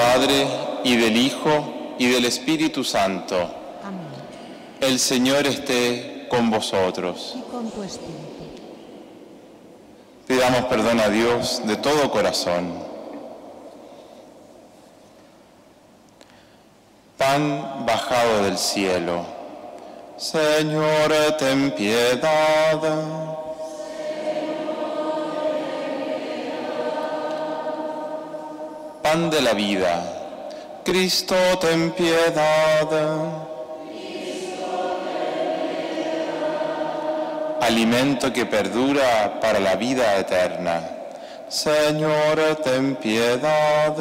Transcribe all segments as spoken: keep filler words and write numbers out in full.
Padre, y del Hijo, y del Espíritu Santo. Amén. El Señor esté con vosotros. Y con tu espíritu. Pidamos perdón a Dios de todo corazón. Pan bajado del cielo. Señor, ten piedad. Pan de la vida. Cristo, ten piedad. Alimento que perdura para la vida eterna. Señor, ten piedad.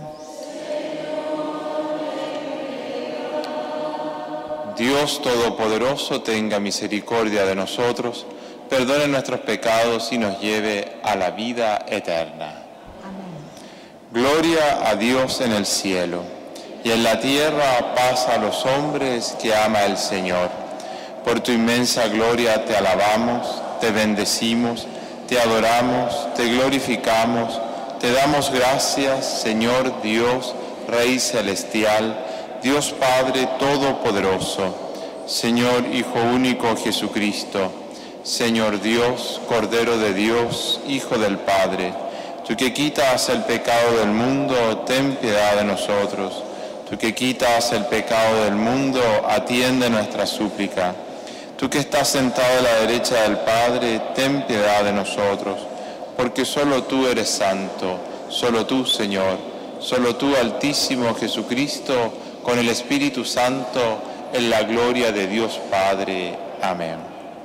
Dios Todopoderoso tenga misericordia de nosotros, perdone nuestros pecados y nos lleve a la vida eterna. Amén. Gloria a Dios en el cielo, y en la tierra paz a los hombres que ama el Señor. Por tu inmensa gloria te alabamos, te bendecimos, te adoramos, te glorificamos, te damos gracias, Señor Dios, Rey Celestial, Dios Padre Todopoderoso, Señor Hijo único Jesucristo, Señor Dios, Cordero de Dios, Hijo del Padre, tú que quitas el pecado del mundo, ten piedad de nosotros. Tú que quitas el pecado del mundo, atiende nuestra súplica. Tú que estás sentado a la derecha del Padre, ten piedad de nosotros, porque solo tú eres santo, solo tú, Señor, solo tú, Altísimo Jesucristo, con el Espíritu Santo, en la gloria de Dios Padre. Amén.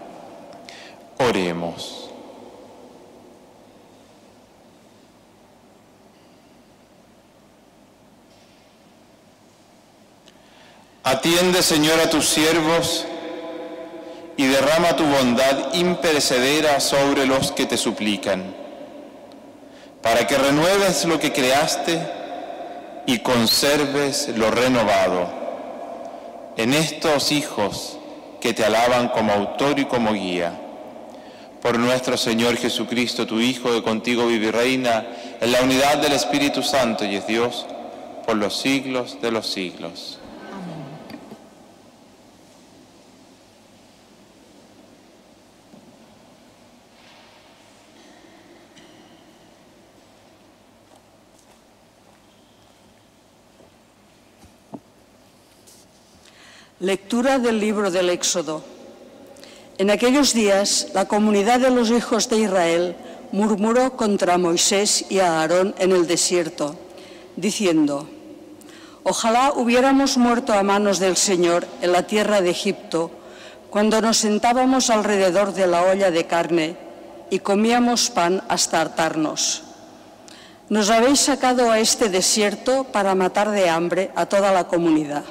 Oremos. Atiende, Señor, a tus siervos y derrama tu bondad imperecedera sobre los que te suplican, para que renueves lo que creaste y conserves lo renovado en estos hijos que te alaban como autor y como guía. Por nuestro Señor Jesucristo, tu Hijo, que contigo vive y reina en la unidad del Espíritu Santo y es Dios por los siglos de los siglos. Lectura del libro del Éxodo. En aquellos días, la comunidad de los hijos de Israel murmuró contra Moisés y a Aarón en el desierto, diciendo: ojalá hubiéramos muerto a manos del Señor en la tierra de Egipto, cuando nos sentábamos alrededor de la olla de carne y comíamos pan hasta hartarnos. Nos habéis sacado a este desierto para matar de hambre a toda la comunidad.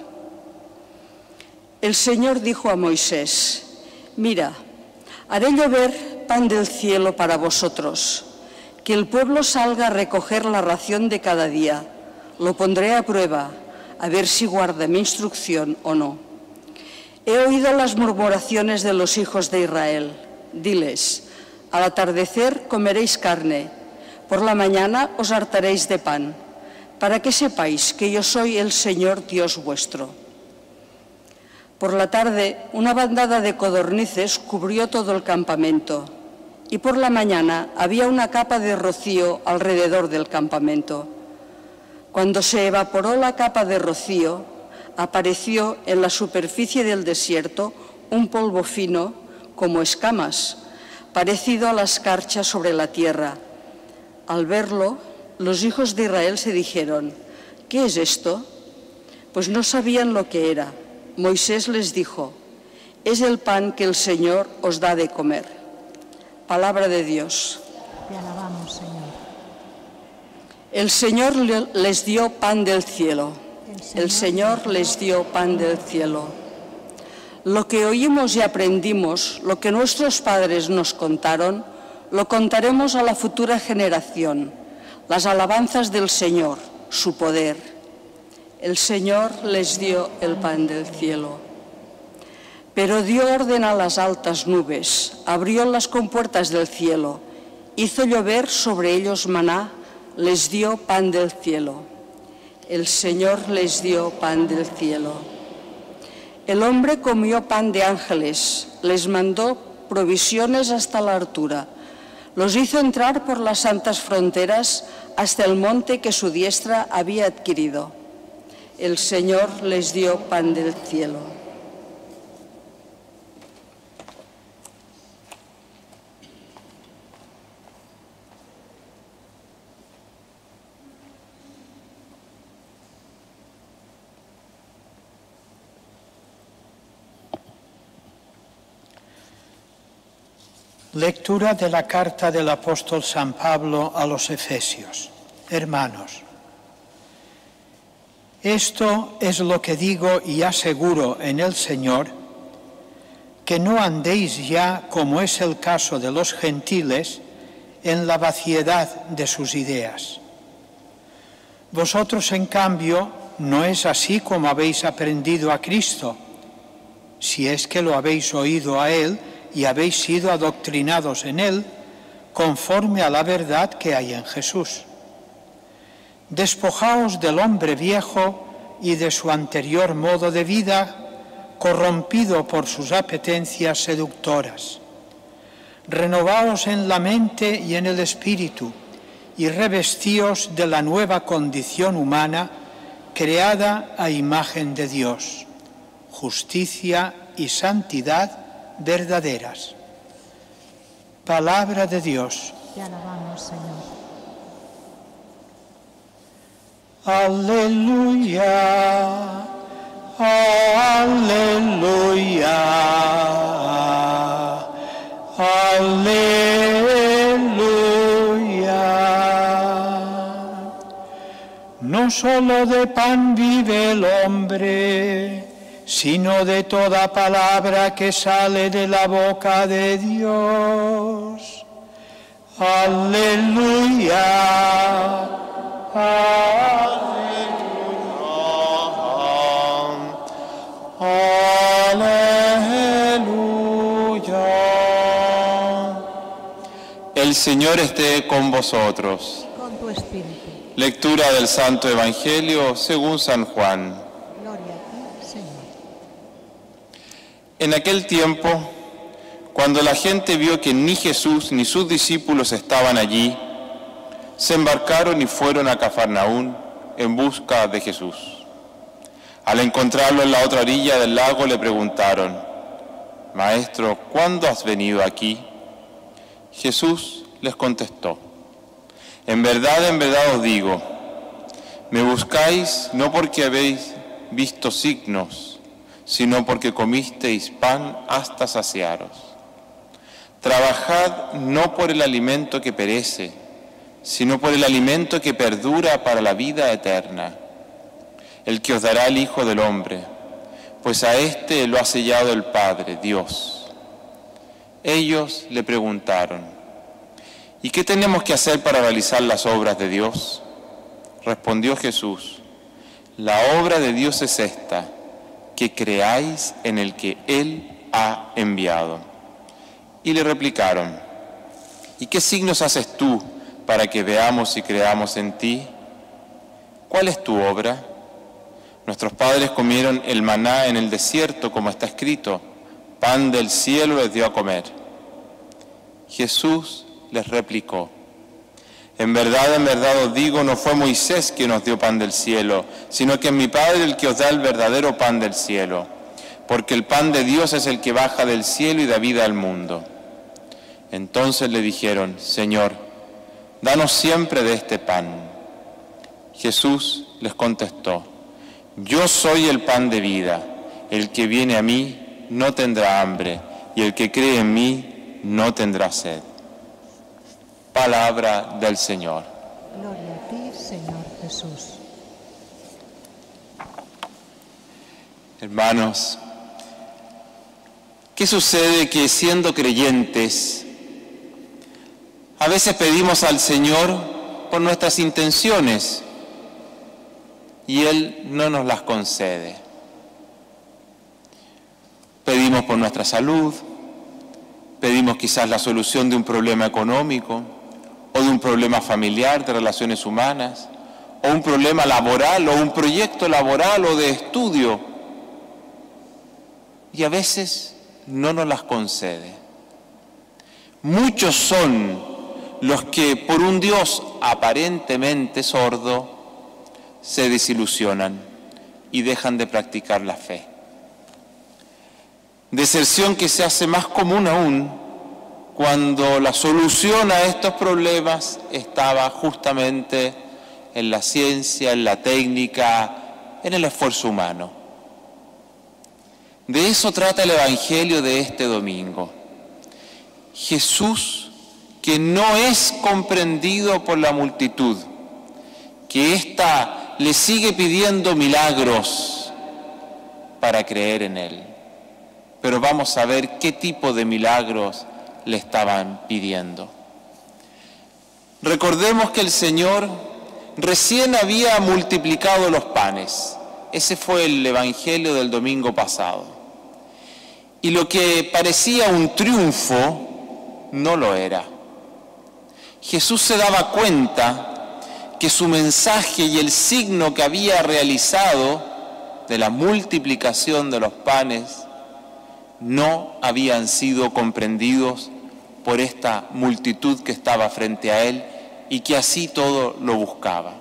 El Señor dijo a Moisés: mira, haré llover pan del cielo para vosotros, que el pueblo salga a recoger la ración de cada día. Lo pondré a prueba, a ver si guarda mi instrucción o no. He oído las murmuraciones de los hijos de Israel. Diles: al atardecer comeréis carne, por la mañana os hartaréis de pan, para que sepáis que yo soy el Señor Dios vuestro. Por la tarde, una bandada de codornices cubrió todo el campamento, y por la mañana había una capa de rocío alrededor del campamento. Cuando se evaporó la capa de rocío, apareció en la superficie del desierto un polvo fino, como escamas, parecido a la escarcha sobre la tierra. Al verlo, los hijos de Israel se dijeron: ¿qué es esto? Pues no sabían lo que era. Moisés les dijo: es el pan que el Señor os da de comer. Palabra de Dios. Te alabamos, Señor. El Señor les dio pan del cielo. El Señor les dio pan del cielo. Lo que oímos y aprendimos, lo que nuestros padres nos contaron, lo contaremos a la futura generación. Las alabanzas del Señor, su poder. El Señor les dio el pan del cielo. Pero dio orden a las altas nubes, abrió las compuertas del cielo, hizo llover sobre ellos maná, les dio pan del cielo. El Señor les dio pan del cielo. El hombre comió pan de ángeles, les mandó provisiones hasta la altura. Los hizo entrar por las santas fronteras hasta el monte que su diestra había adquirido. El Señor les dio pan del cielo. Lectura de la carta del apóstol San Pablo a los Efesios. Hermanos, esto es lo que digo y aseguro en el Señor, que no andéis ya, como es el caso de los gentiles, en la vaciedad de sus ideas. Vosotros, en cambio, no es así como habéis aprendido a Cristo, si es que lo habéis oído a Él y habéis sido adoctrinados en Él, conforme a la verdad que hay en Jesús. Despojaos del hombre viejo y de su anterior modo de vida, corrompido por sus apetencias seductoras. Renovaos en la mente y en el espíritu, y revestíos de la nueva condición humana, creada a imagen de Dios, justicia y santidad verdaderas. Palabra de Dios. Te alabamos, Señor. Aleluya, aleluya, aleluya. No solo de pan vive el hombre, sino de toda palabra que sale de la boca de Dios. Aleluya, aleluya. El Señor esté con vosotros. Con tu espíritu. Lectura del Santo Evangelio según San Juan. Gloria a ti, Señor. En aquel tiempo, cuando la gente vio que ni Jesús ni sus discípulos estaban allí, se embarcaron y fueron a Cafarnaún en busca de Jesús. Al encontrarlo en la otra orilla del lago le preguntaron: Maestro, ¿cuándo has venido aquí? Jesús les contestó: En verdad, en verdad os digo, me buscáis no porque habéis visto signos, sino porque comisteis pan hasta saciaros. Trabajad no por el alimento que perece, sino por el alimento que perdura para la vida eterna, el que os dará el Hijo del Hombre, pues a éste lo ha sellado el Padre, Dios. Ellos le preguntaron: ¿y qué tenemos que hacer para realizar las obras de Dios? Respondió Jesús: la obra de Dios es esta, que creáis en el que Él ha enviado. Y le replicaron: ¿y qué signos haces tú para que veamos y creamos en ti? ¿Cuál es tu obra? Nuestros padres comieron el maná en el desierto, como está escrito: pan del cielo les dio a comer. Jesús les replicó: en verdad, en verdad os digo, no fue Moisés quien os dio pan del cielo, sino que es mi Padre el que os da el verdadero pan del cielo, porque el pan de Dios es el que baja del cielo y da vida al mundo. Entonces le dijeron: Señor, danos siempre de este pan. Jesús les contestó: yo soy el pan de vida, el que viene a mí no tendrá hambre, y el que cree en mí no tendrá sed. Palabra del Señor. Gloria a ti, Señor Jesús. Hermanos, ¿qué sucede? Que siendo creyentes, a veces pedimos al Señor por nuestras intenciones y Él no nos las concede. Pedimos por nuestra salud, pedimos quizás la solución de un problema económico o de un problema familiar, de relaciones humanas, o un problema laboral, o un proyecto laboral o de estudio, y a veces no nos las concede. Muchos son los que por un Dios aparentemente sordo se desilusionan y dejan de practicar la fe. Deserción que se hace más común aún cuando la solución a estos problemas estaba justamente en la ciencia, en la técnica, en el esfuerzo humano. De eso trata el Evangelio de este domingo. Jesús, que no es comprendido por la multitud, que ésta le sigue pidiendo milagros para creer en Él. Pero vamos a ver qué tipo de milagros le estaban pidiendo. Recordemos que el Señor recién había multiplicado los panes. Ese fue el Evangelio del domingo pasado. Y lo que parecía un triunfo no lo era. Jesús se daba cuenta que su mensaje y el signo que había realizado de la multiplicación de los panes no habían sido comprendidos por esta multitud que estaba frente a él y que así todo lo buscaba.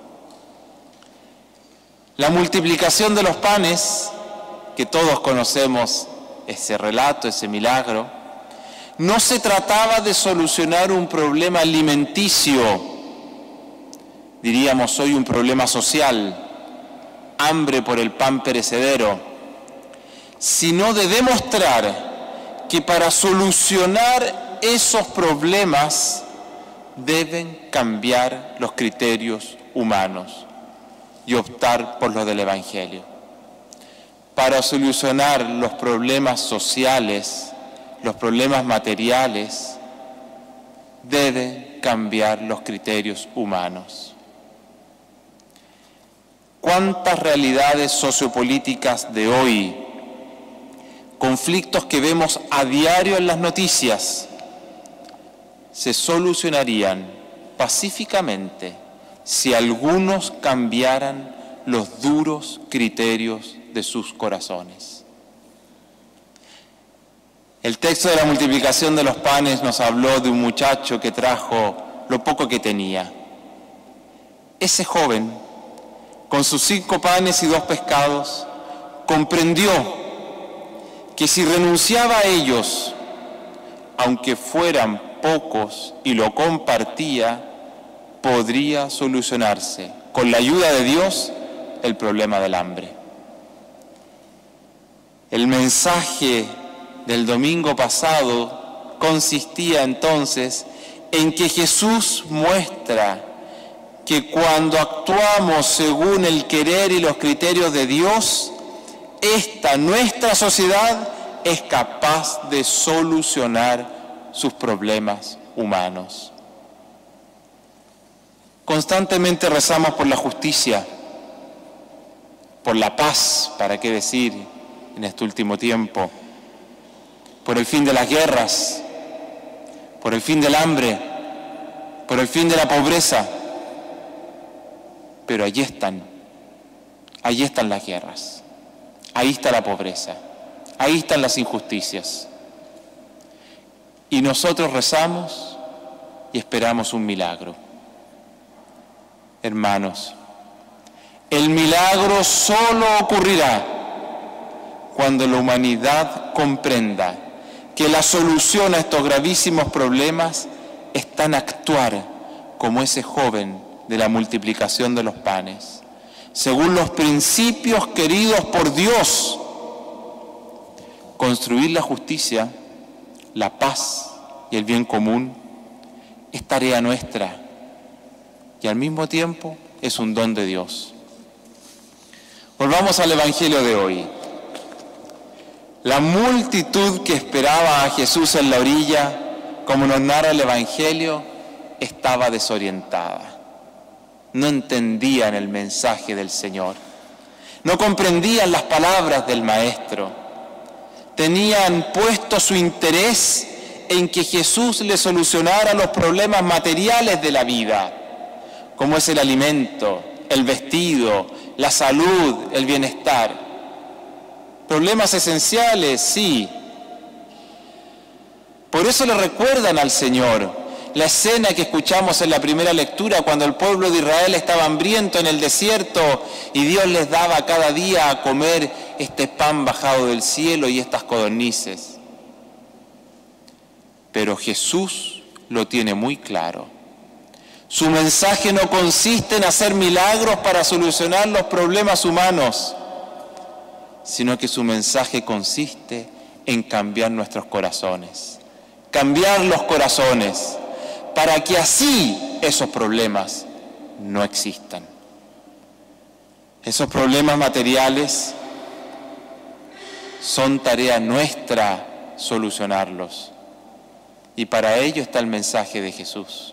La multiplicación de los panes, que todos conocemos ese relato, ese milagro, no se trataba de solucionar un problema alimenticio, diríamos hoy un problema social, hambre por el pan perecedero, sino de demostrar que para solucionar esos problemas deben cambiar los criterios humanos y optar por los del Evangelio. Para solucionar los problemas sociales, los problemas materiales, deben cambiar los criterios humanos. ¿Cuántas realidades sociopolíticas de hoy, conflictos que vemos a diario en las noticias, se solucionarían pacíficamente si algunos cambiaran los duros criterios de sus corazones? El texto de la multiplicación de los panes nos habló de un muchacho que trajo lo poco que tenía. Ese joven, con sus cinco panes y dos pescados, comprendió que si renunciaba a ellos, aunque fueran pocos, y lo compartía, podría solucionarse, con la ayuda de Dios, el problema del hambre. El mensaje del domingo pasado consistía entonces en que Jesús muestra que cuando actuamos según el querer y los criterios de Dios, esta nuestra sociedad es capaz de solucionar sus problemas humanos. Constantemente rezamos por la justicia, por la paz, para qué decir en este último tiempo, por el fin de las guerras, por el fin del hambre, por el fin de la pobreza. Pero allí están, allí están las guerras, ahí está la pobreza, ahí están las injusticias. Y nosotros rezamos y esperamos un milagro. Hermanos, el milagro solo ocurrirá cuando la humanidad comprenda que la solución a estos gravísimos problemas está en actuar como ese joven de la multiplicación de los panes, según los principios queridos por Dios. Construir la justicia, la paz y el bien común es tarea nuestra y al mismo tiempo es un don de Dios. Volvamos al Evangelio de hoy. La multitud que esperaba a Jesús en la orilla, como nos narra el Evangelio, estaba desorientada. No entendían el mensaje del Señor. No comprendían las palabras del Maestro. Tenían puesto su interés en que Jesús les solucionara los problemas materiales de la vida, como es el alimento, el vestido, la salud, el bienestar. Problemas esenciales, sí. Por eso le recuerdan al Señor la escena que escuchamos en la primera lectura, cuando el pueblo de Israel estaba hambriento en el desierto y Dios les daba cada día a comer este pan bajado del cielo y estas codornices. Pero Jesús lo tiene muy claro. Su mensaje no consiste en hacer milagros para solucionar los problemas humanos, sino que su mensaje consiste en cambiar nuestros corazones, cambiar los corazones, para que así esos problemas no existan. Esos problemas materiales son tarea nuestra solucionarlos, y para ello está el mensaje de Jesús.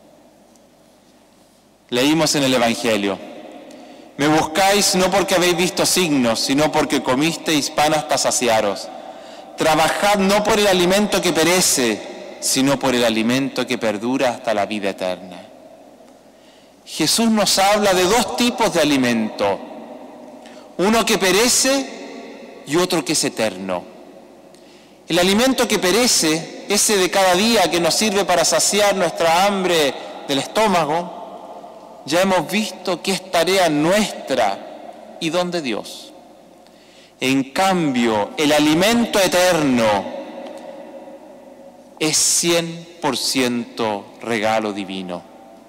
Leímos en el Evangelio: me buscáis no porque habéis visto signos, sino porque comisteis pan hasta saciaros. Trabajad no por el alimento que perece, sino por el alimento que perdura hasta la vida eterna. Jesús nos habla de dos tipos de alimento, uno que perece y otro que es eterno. El alimento que perece, ese de cada día que nos sirve para saciar nuestra hambre del estómago, ya hemos visto que es tarea nuestra y don de Dios. En cambio, el alimento eterno es cien por ciento regalo divino.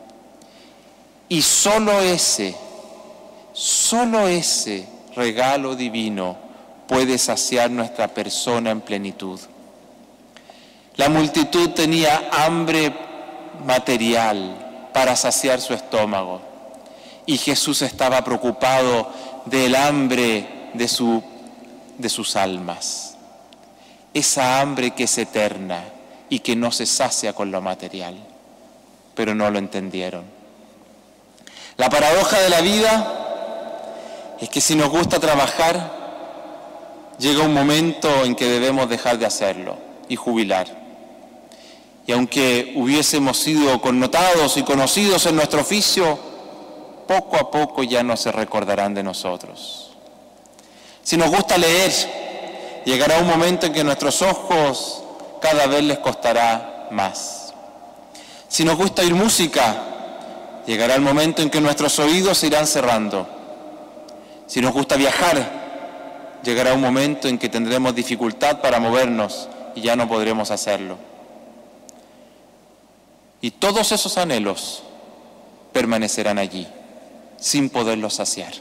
Y solo ese, solo ese regalo divino puede saciar nuestra persona en plenitud. La multitud tenía hambre material para saciar su estómago, y Jesús estaba preocupado del hambre de, su, de sus almas, esa hambre que es eterna y que no se sacia con lo material, pero no lo entendieron. La paradoja de la vida es que si nos gusta trabajar, llega un momento en que debemos dejar de hacerlo y jubilar. Y aunque hubiésemos sido connotados y conocidos en nuestro oficio, poco a poco ya no se recordarán de nosotros. Si nos gusta leer, llegará un momento en que nuestros ojos cada vez les costará más. Si nos gusta oír música, llegará el momento en que nuestros oídos se irán cerrando. Si nos gusta viajar, llegará un momento en que tendremos dificultad para movernos y ya no podremos hacerlo. Y todos esos anhelos permanecerán allí, sin poderlos saciar,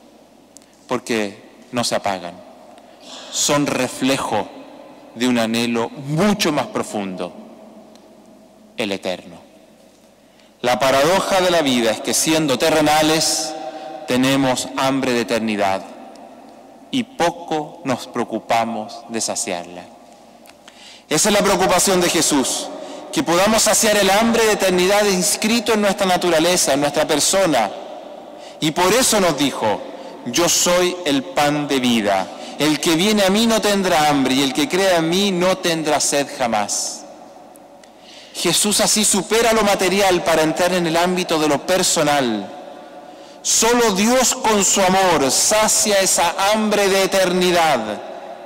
porque no se apagan. Son reflejo de un anhelo mucho más profundo, el eterno. La paradoja de la vida es que siendo terrenales, tenemos hambre de eternidad y poco nos preocupamos de saciarla. Esa es la preocupación de Jesús, que podamos saciar el hambre de eternidad inscrito en nuestra naturaleza, en nuestra persona. Y por eso nos dijo: yo soy el pan de vida. El que viene a mí no tendrá hambre, y el que crea en mí no tendrá sed jamás. Jesús así supera lo material para entrar en el ámbito de lo personal. Solo Dios con su amor sacia esa hambre de eternidad.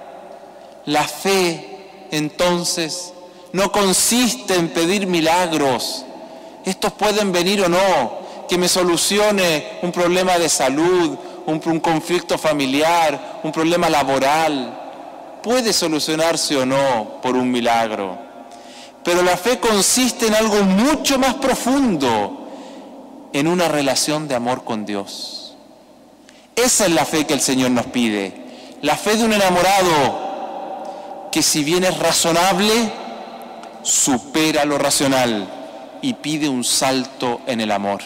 La fe, entonces, no consiste en pedir milagros. Estos pueden venir o no, que me solucione un problema de salud, un, un conflicto familiar, un problema laboral. Puede solucionarse o no por un milagro. Pero la fe consiste en algo mucho más profundo, en una relación de amor con Dios. Esa es la fe que el Señor nos pide. La fe de un enamorado que, si bien es razonable, supera lo racional y pide un salto en el amor.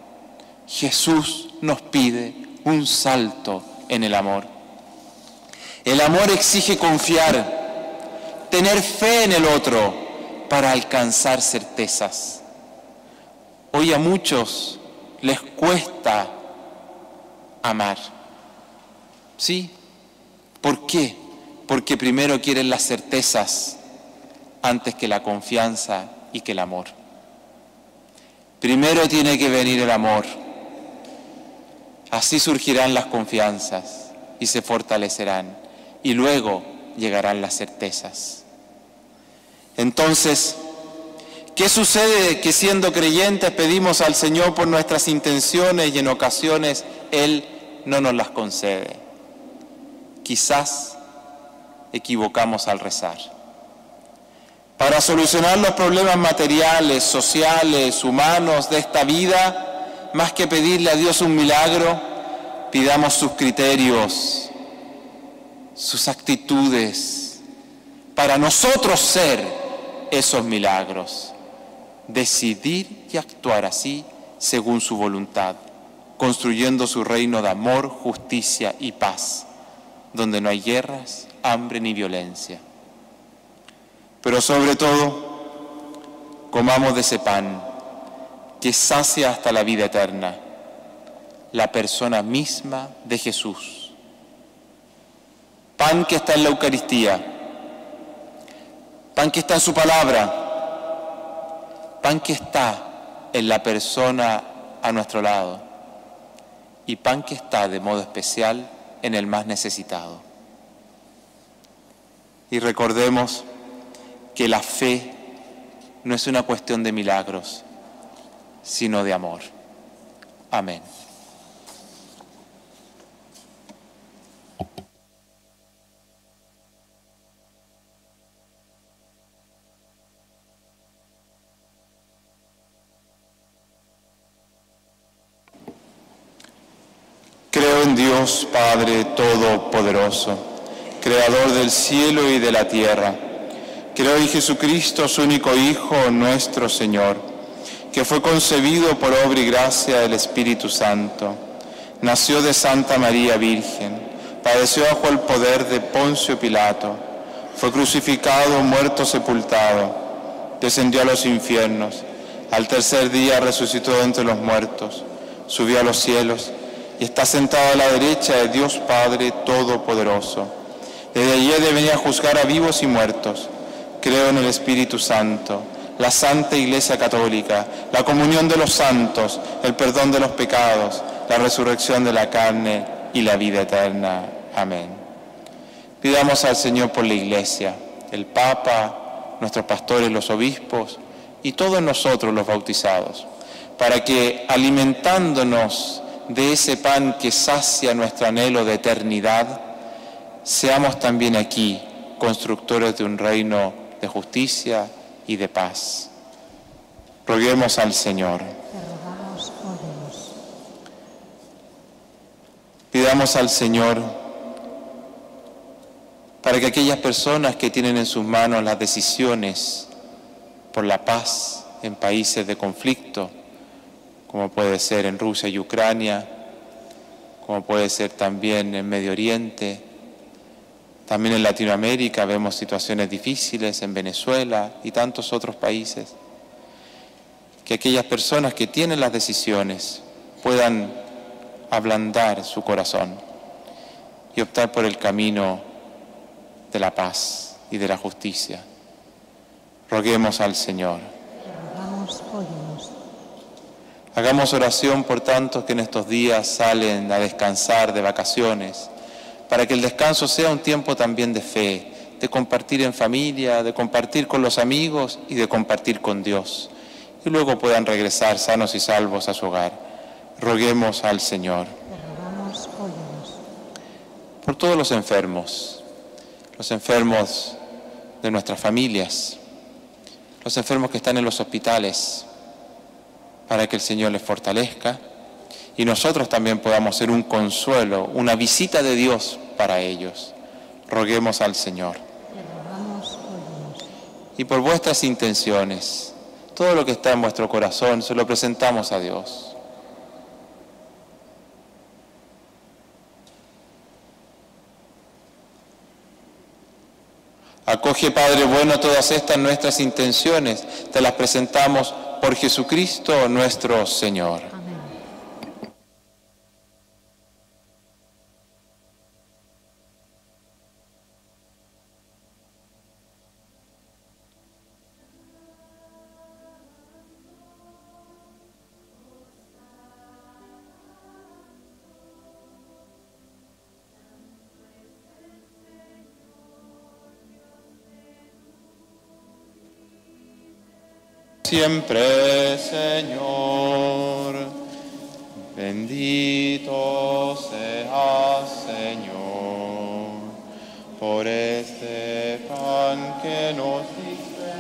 Jesús nos pide un salto en el amor. El amor exige confiar, tener fe en el otro para alcanzar certezas. Hoy a muchos les cuesta amar. ¿Sí? ¿Por qué? Porque primero quieren las certezas antes que la confianza y que el amor. Primero tiene que venir el amor. Así surgirán las confianzas y se fortalecerán, y luego llegarán las certezas. Entonces, ¿qué sucede que siendo creyentes pedimos al Señor por nuestras intenciones y en ocasiones Él no nos las concede? Quizás equivocamos al rezar. Para solucionar los problemas materiales, sociales, humanos de esta vida, más que pedirle a Dios un milagro, pidamos sus criterios, sus actitudes, para nosotros ser esos milagros. Decidir y actuar así según su voluntad, construyendo su reino de amor, justicia y paz, donde no hay guerras, hambre ni violencia. Pero sobre todo, comamos de ese pan que sacia hasta la vida eterna, la persona misma de Jesús. Pan que está en la Eucaristía, pan que está en su palabra, pan que está en la persona a nuestro lado y pan que está de modo especial en el más necesitado. Y recordemos que la fe no es una cuestión de milagros, sino de amor. Amén. Creo en Dios Padre Todopoderoso, Creador del cielo y de la tierra. Creo en Jesucristo, su único Hijo, nuestro Señor, que fue concebido por obra y gracia del Espíritu Santo. Nació de Santa María Virgen, padeció bajo el poder de Poncio Pilato, fue crucificado, muerto, sepultado, descendió a los infiernos, al tercer día resucitó de entre los muertos, subió a los cielos y está sentado a la derecha de Dios Padre Todopoderoso. Desde allí ha de venir a juzgar a vivos y muertos. Creo en el Espíritu Santo, la Santa Iglesia Católica, la comunión de los santos, el perdón de los pecados, la resurrección de la carne y la vida eterna. Amén. Pidamos al Señor por la Iglesia, el Papa, nuestros pastores, los obispos y todos nosotros los bautizados, para que alimentándonos de ese pan que sacia nuestro anhelo de eternidad, seamos también aquí constructores de un reino de justicia y de paz. Roguemos al Señor. Te rogamos, oh Dios. Pidamos al Señor para que aquellas personas que tienen en sus manos las decisiones por la paz en países de conflicto, como puede ser en Rusia y Ucrania, como puede ser también en Medio Oriente, también en Latinoamérica vemos situaciones difíciles, en Venezuela y tantos otros países. Que aquellas personas que tienen las decisiones puedan ablandar su corazón y optar por el camino de la paz y de la justicia. Roguemos al Señor. Te rogamos, oh Dios. Hagamos oración por tantos que en estos días salen a descansar de vacaciones, para que el descanso sea un tiempo también de fe, de compartir en familia, de compartir con los amigos y de compartir con Dios, y luego puedan regresar sanos y salvos a su hogar. Roguemos al Señor. Te rogamos, oh Dios. Por todos los enfermos, los enfermos de nuestras familias, los enfermos que están en los hospitales, para que el Señor les fortalezca y nosotros también podamos ser un consuelo, una visita de Dios para ellos. Roguemos al Señor. Te rogamos, oh Dios. Y por vuestras intenciones, todo lo que está en vuestro corazón, se lo presentamos a Dios. Acoge, Padre bueno, todas estas nuestras intenciones, te las presentamos por Jesucristo nuestro Señor. Amén. siempre, Señor. Bendito seas, Señor, por este pan que nos diste,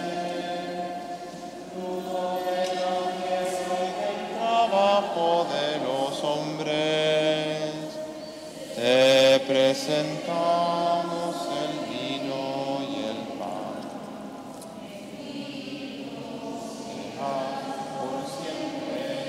fruto de la tierra y del trabajo de los hombres. Te presentamos el vino y el pan. Sea por siempre.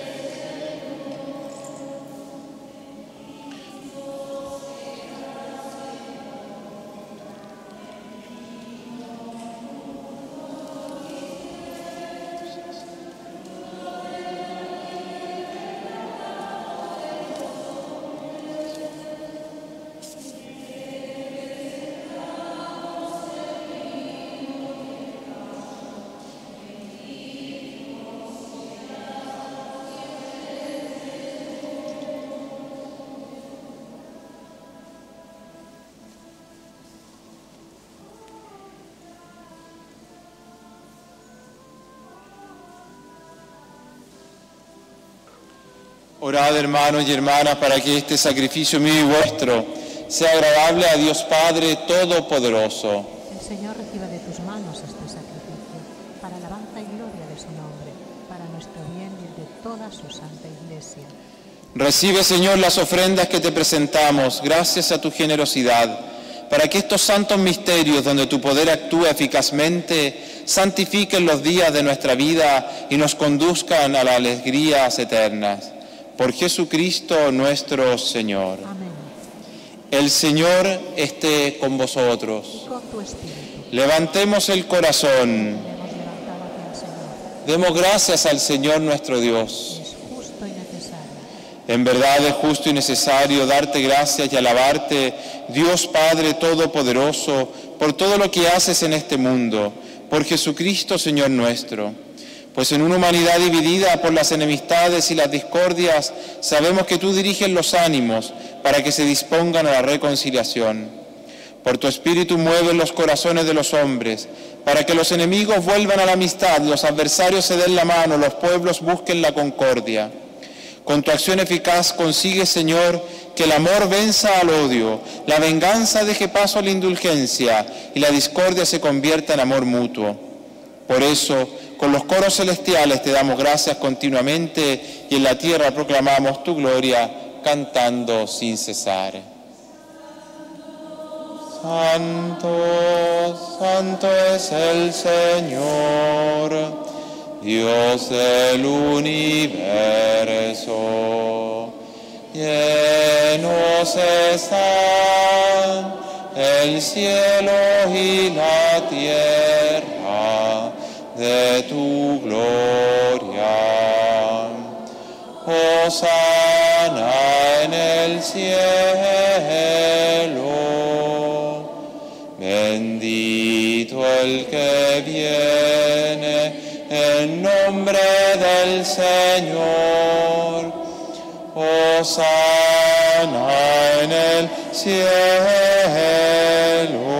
Orad, hermanos y hermanas, para que este sacrificio mío y vuestro sea agradable a Dios Padre Todopoderoso. El Señor reciba de tus manos este sacrificio, para alabanza y gloria de su nombre, para nuestro bien y el de toda su santa Iglesia. Recibe, Señor, las ofrendas que te presentamos, gracias a tu generosidad, para que estos santos misterios, donde tu poder actúa eficazmente, santifiquen los días de nuestra vida y nos conduzcan a las alegrías eternas. Por Jesucristo nuestro Señor. Amén. El Señor esté con vosotros. Y con tu espíritu. Levantemos el corazón. Hemos levantado hacia el Señor. Demos gracias al Señor nuestro Dios. Es justo y necesario. En verdad es justo y necesario darte gracias y alabarte, Dios Padre Todopoderoso, por todo lo que haces en este mundo, por Jesucristo Señor nuestro. Pues en una humanidad dividida por las enemistades y las discordias, sabemos que tú diriges los ánimos para que se dispongan a la reconciliación. Por tu Espíritu mueves los corazones de los hombres, para que los enemigos vuelvan a la amistad, los adversarios se den la mano, los pueblos busquen la concordia. Con tu acción eficaz consigues, Señor, que el amor venza al odio, la venganza deje paso a la indulgencia y la discordia se convierta en amor mutuo. Por eso, con los coros celestiales te damos gracias continuamente y en la tierra proclamamos tu gloria cantando sin cesar. Santo, santo es el Señor, Dios del universo. Llenos están el cielo y la tierra de tu gloria. Hosana en el cielo, bendito el que viene en nombre del Señor. Hosana en el cielo.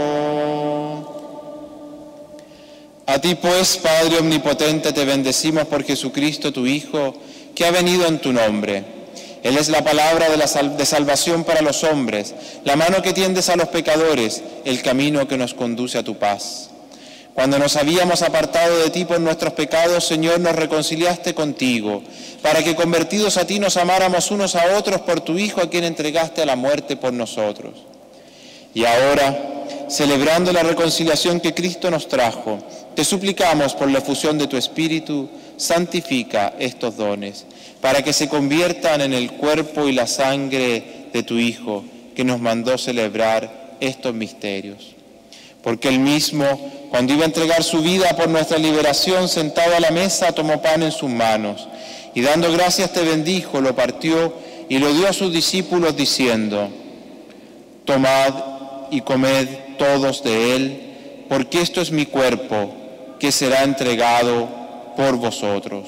A ti pues, Padre Omnipotente, te bendecimos por Jesucristo, tu Hijo, que ha venido en tu nombre. Él es la palabra de, la sal- de salvación para los hombres, la mano que tiendes a los pecadores, el camino que nos conduce a tu paz. Cuando nos habíamos apartado de ti por nuestros pecados, Señor, nos reconciliaste contigo, para que convertidos a ti nos amáramos unos a otros por tu Hijo, a quien entregaste a la muerte por nosotros. Y ahora, celebrando la reconciliación que Cristo nos trajo, te suplicamos por la efusión de tu Espíritu, santifica estos dones, para que se conviertan en el cuerpo y la sangre de tu Hijo, que nos mandó celebrar estos misterios. Porque Él mismo, cuando iba a entregar su vida por nuestra liberación, sentado a la mesa, tomó pan en sus manos, y dando gracias te bendijo, lo partió y lo dio a sus discípulos diciendo: tomad y comed todos de él, porque esto es mi cuerpo, que será entregado por vosotros.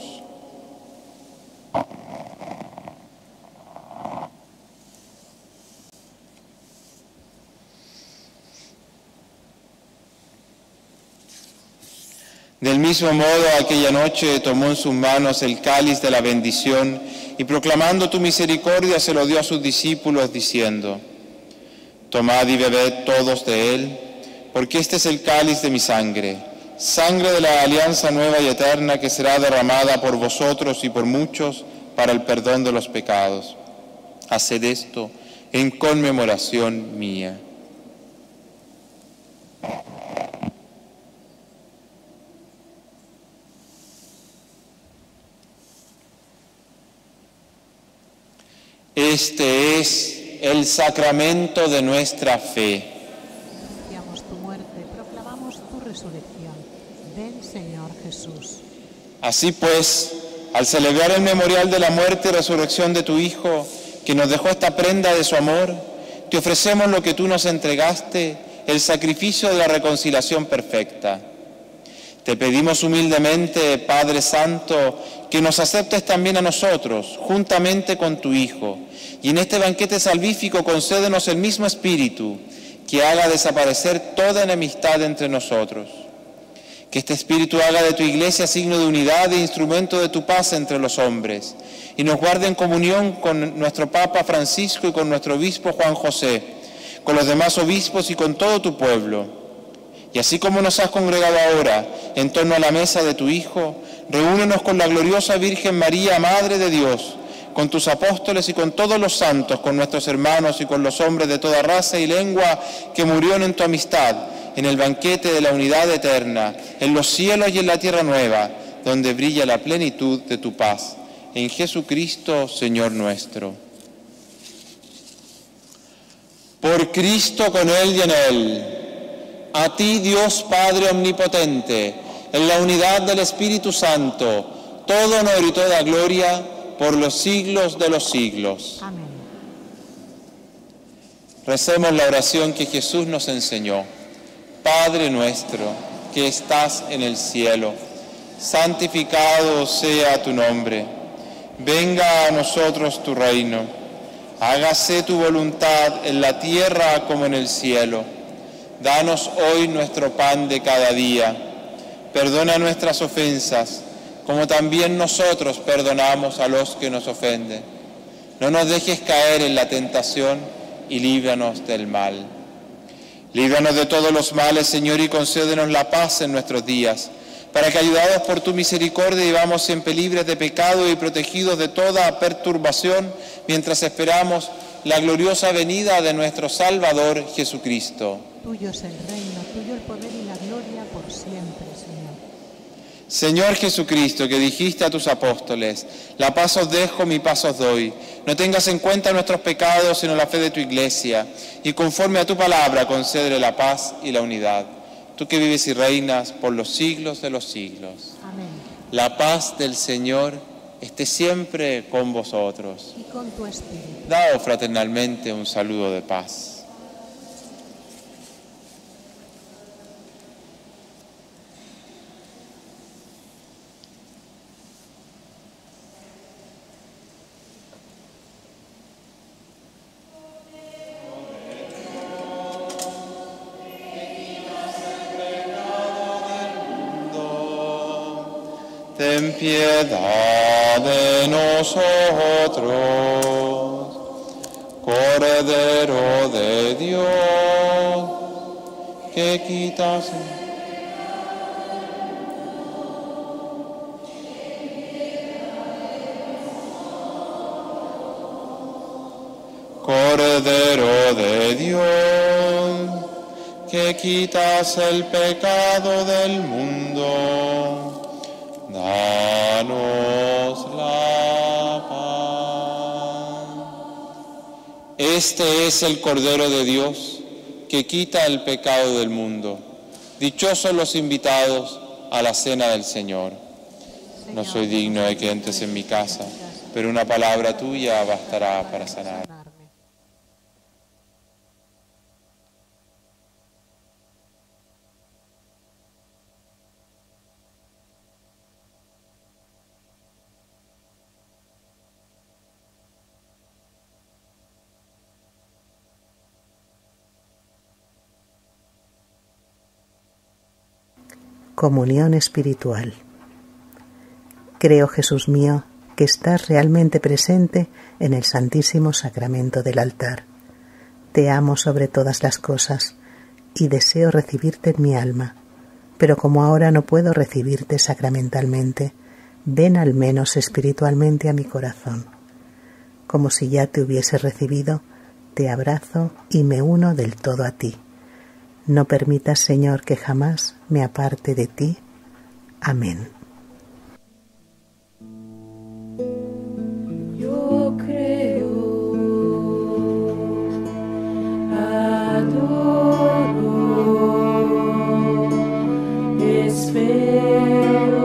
Del mismo modo, aquella noche tomó en sus manos el cáliz de la bendición y proclamando tu misericordia se lo dio a sus discípulos diciendo: tomad y bebed todos de él, porque este es el cáliz de mi sangre, sangre de la alianza nueva y eterna que será derramada por vosotros y por muchos para el perdón de los pecados. Haced esto en conmemoración mía. Este es el sacramento de nuestra fe. Anunciamos tu muerte, proclamamos tu resurrección. Ven, Señor Jesús. Así pues, al celebrar el memorial de la muerte y resurrección de tu Hijo, que nos dejó esta prenda de su amor, te ofrecemos lo que tú nos entregaste, el sacrificio de la reconciliación perfecta. Te pedimos humildemente, Padre Santo, que nos aceptes también a nosotros, juntamente con tu Hijo, y en este banquete salvífico concédenos el mismo Espíritu, que haga desaparecer toda enemistad entre nosotros. Que este Espíritu haga de tu Iglesia signo de unidad e instrumento de tu paz entre los hombres, y nos guarde en comunión con nuestro Papa Francisco y con nuestro Obispo Juan José, con los demás obispos y con todo tu pueblo. Y así como nos has congregado ahora en torno a la mesa de tu Hijo, reúnenos con la gloriosa Virgen María, Madre de Dios, con tus apóstoles y con todos los santos, con nuestros hermanos y con los hombres de toda raza y lengua que murieron en tu amistad, en el banquete de la unidad eterna, en los cielos y en la tierra nueva, donde brilla la plenitud de tu paz. En Jesucristo, Señor nuestro. Por Cristo, con Él y en Él. A ti, Dios Padre Omnipotente, en la unidad del Espíritu Santo, todo honor y toda gloria por los siglos de los siglos. Amén. Recemos la oración que Jesús nos enseñó. Padre nuestro, que estás en el cielo, santificado sea tu nombre. Venga a nosotros tu reino. Hágase tu voluntad en la tierra como en el cielo. Danos hoy nuestro pan de cada día. Perdona nuestras ofensas, como también nosotros perdonamos a los que nos ofenden. No nos dejes caer en la tentación y líbranos del mal. Líbranos de todos los males, Señor, y concédenos la paz en nuestros días, para que, ayudados por tu misericordia, vivamos siempre libres de pecado y protegidos de toda perturbación, mientras esperamos la gloriosa venida de nuestro Salvador Jesucristo. Tuyo es el reino, tuyo el poder y la gloria por siempre, Señor. Señor Jesucristo, que dijiste a tus apóstoles: la paz os dejo, mi paz os doy. No tengas en cuenta nuestros pecados, sino la fe de tu Iglesia, y conforme a tu palabra concédele la paz y la unidad. Tú que vives y reinas por los siglos de los siglos. Amén. La paz del Señor esté siempre con vosotros. Y con tu espíritu. Daos fraternalmente un saludo de paz. Ten piedad de nosotros, Cordero de Dios, que quitas. Cordero de Dios, que quitas el pecado del mundo. Danos la paz. Este es el Cordero de Dios que quita el pecado del mundo. Dichosos los invitados a la cena del Señor. No soy digno de que entres en mi casa, pero una palabra tuya bastará para sanar. Comunión espiritual. Creo, Jesús mío, que estás realmente presente en el Santísimo Sacramento del altar. Te amo sobre todas las cosas y deseo recibirte en mi alma, pero como ahora no puedo recibirte sacramentalmente, ven al menos espiritualmente a mi corazón. Como si ya te hubiese recibido, te abrazo y me uno del todo a ti. No permitas, Señor, que jamás me aparte de ti. Amén. Yo creo, adoro, espero,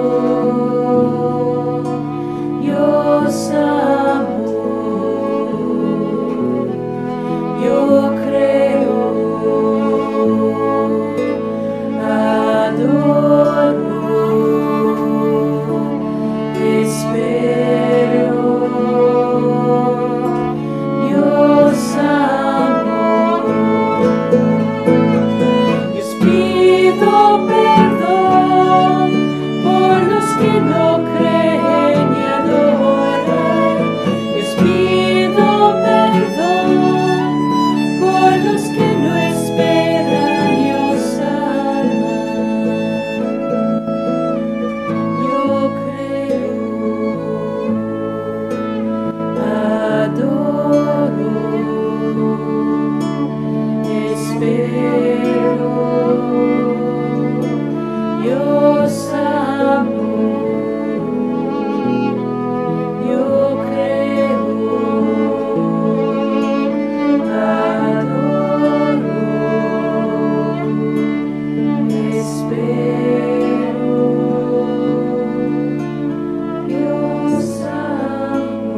yo amo, yo creo, adoro, espero, yo amo. Yo os pido perdón por los que no creen y adoran. Yo os pido perdón por los que no esperan y os aman. Yo creo, adoro, espero, yo amo, yo creo, adoro, espero, yo amo.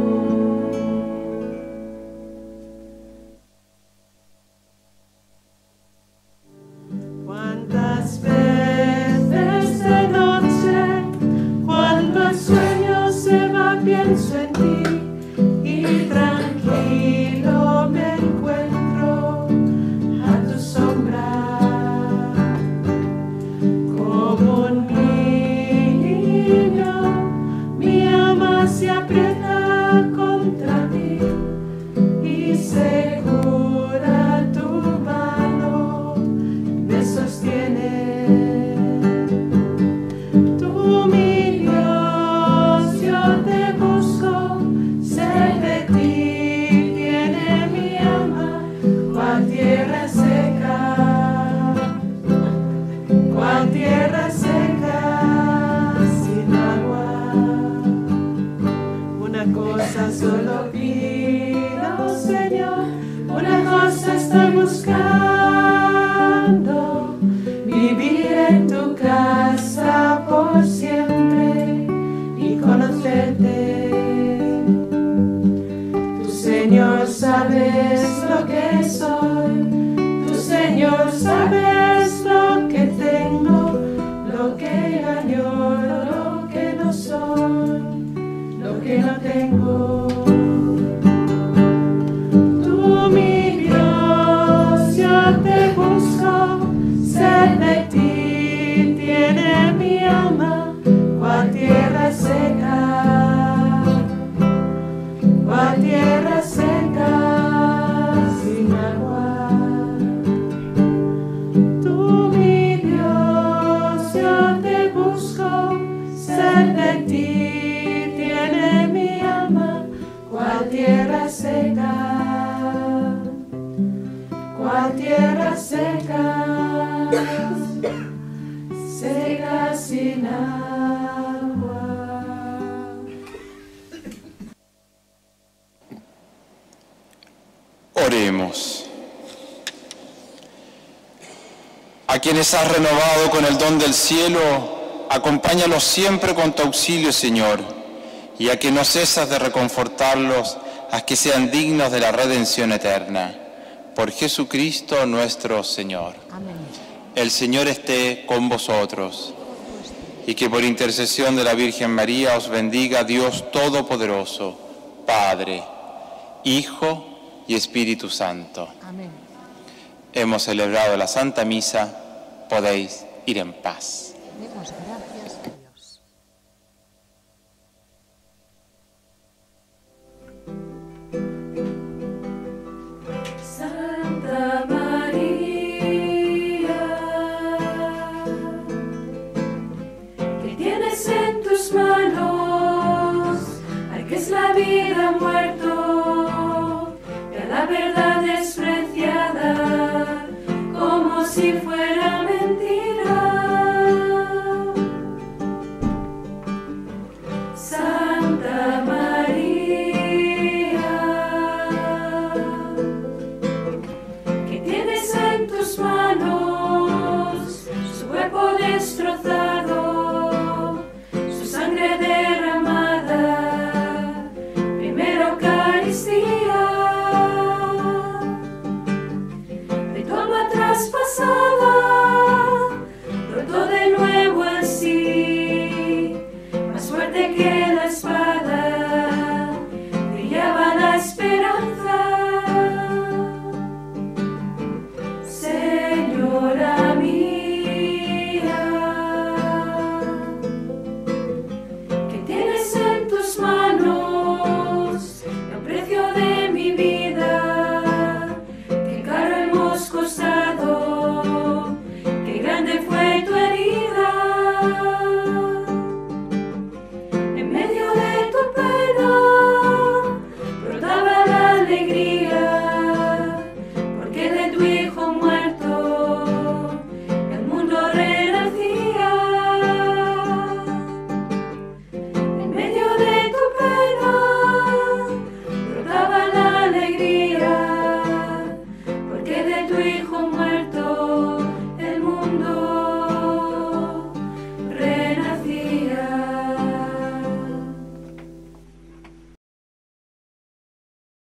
Cuántas veces de noche, cuando el sueño se va, pienso en ti y tranquilo me encuentro a tu sombra. Como un niño, mi alma se aprieta contra ti y segura tu mano me sostiene. Tú, mi Dios, yo te busco, sé de ti, tiene mi alma, cual tierra seca, cual tierra seca, sin agua. Una cosa solo pido, Señor, una cosa estoy buscando, vivir en tu casa por siempre y conocerte. Tu Señor sabes lo que soy, tu Señor sabes lo que tengo, lo que añoro, lo que no soy, lo que no tengo. Tú, mi Dios, yo te busco, sé de ti, tiene mi alma, cual tierra seca, cual tierra seca, sin agua. Tú, mi Dios, yo te busco, sé de ti, tiene mi alma, cual tierra seca, cual tierra seca, seca sin agua. Oremos. A quienes has renovado con el don del cielo, acompáñalos siempre con tu auxilio, Señor, y a que no cesas de reconfortarlos, haz que sean dignos de la redención eterna. Por Jesucristo nuestro Señor. Amén. El Señor esté con vosotros, y que por intercesión de la Virgen María os bendiga Dios Todopoderoso, Padre, Hijo y Espíritu Santo. Amén. Hemos celebrado la Santa Misa, podéis ir en paz. si fuera